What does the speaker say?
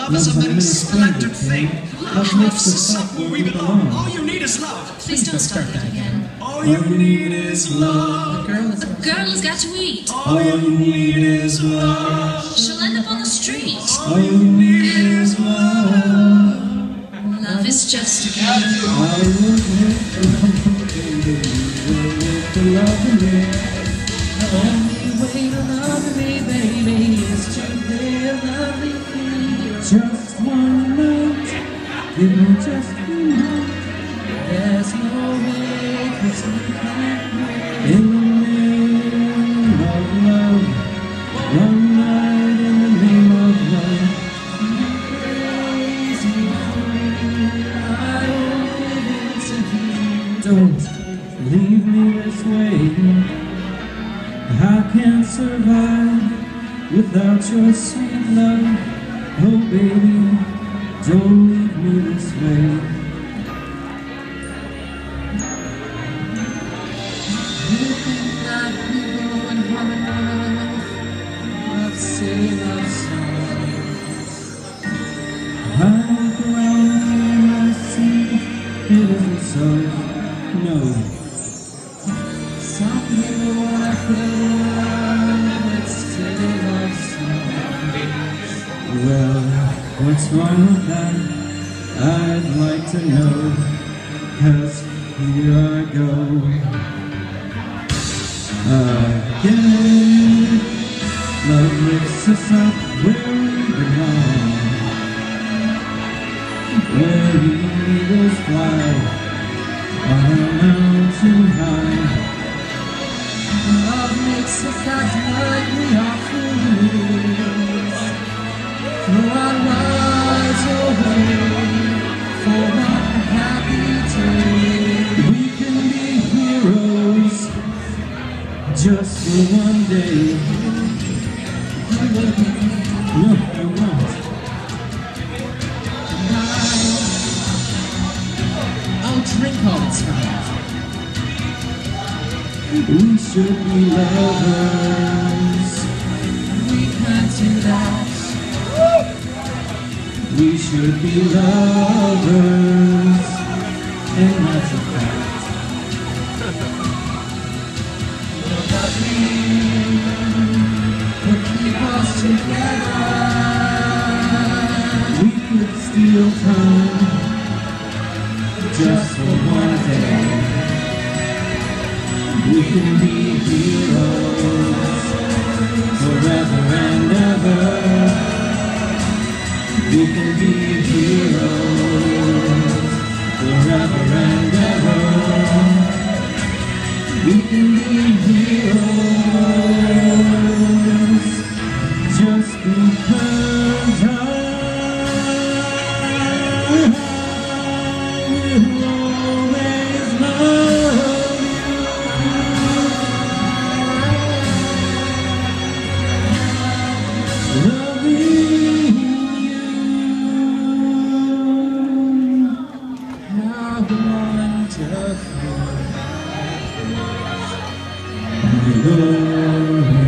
Love is a many splendored thing. Love lifts us up where we belong. All you need is love. Please don't start that again. All you need is love. A girl has got to eat. All you need is love. She'll end up on the street. All you need is love. Love is just a game. The only way to love me, baby, is to live lovely feel. Just one night, it will just be night. There's no way, 'cause we can't wait. In the name of love, one night in the name of love. Crazy queen, I won't give in to you. Don't leave me this way. I can't survive without your sweet love. Oh baby, don't leave me this way. You think that we go and have silly love songs. I look around me and I see it isn't so. No. Some people wanna fill around with silly love songs. Well, what's wrong with that? I'd like to know, 'cause here I go again. Love lifts us up where we belong, where eagles fly on a mountain high. Love makes us act like we are fools. Throw our lives away for one happy day. We can be heroes just for one day. No, I won't. I'll drink all the time. We should be lovers. We can't do that. We should be lovers, and that's a fact. Nothing would keep us together. We could steal time just for one day. We can be heroes forever and ever. We can be heroes forever and ever. We can be heroes just because I will always love you. Loving you, how wonderful.